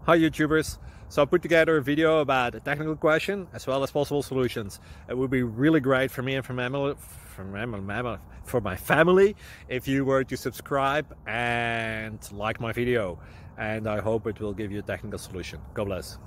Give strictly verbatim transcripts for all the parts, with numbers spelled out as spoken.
Hi YouTubers! So I put together a video about a technical question as well as possible solutions. It would be really great for me and for my family, for my, for my family if you were to subscribe and like my video. And I hope it will give you a technical solution. God bless.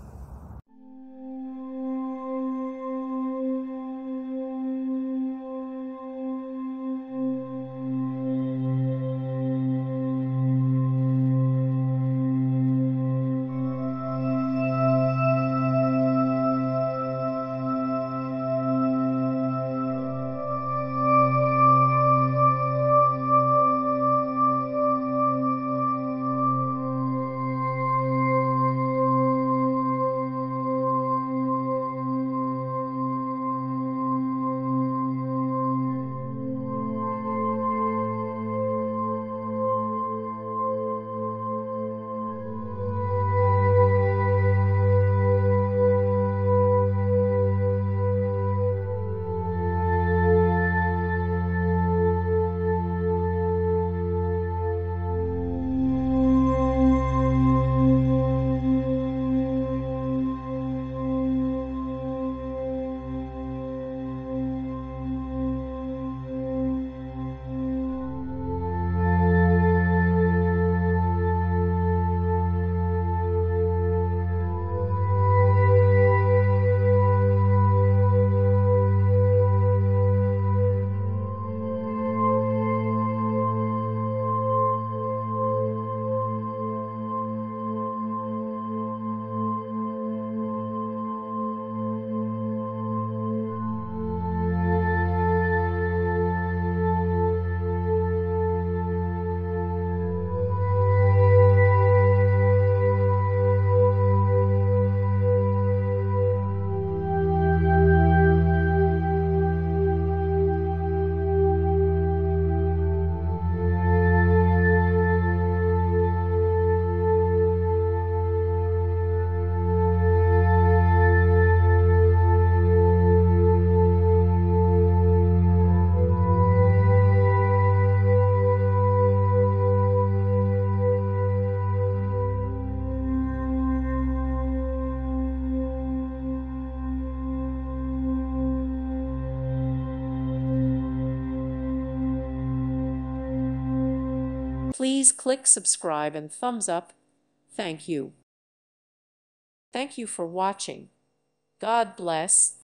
Please click subscribe and thumbs up. Thank you. Thank you for watching. God bless.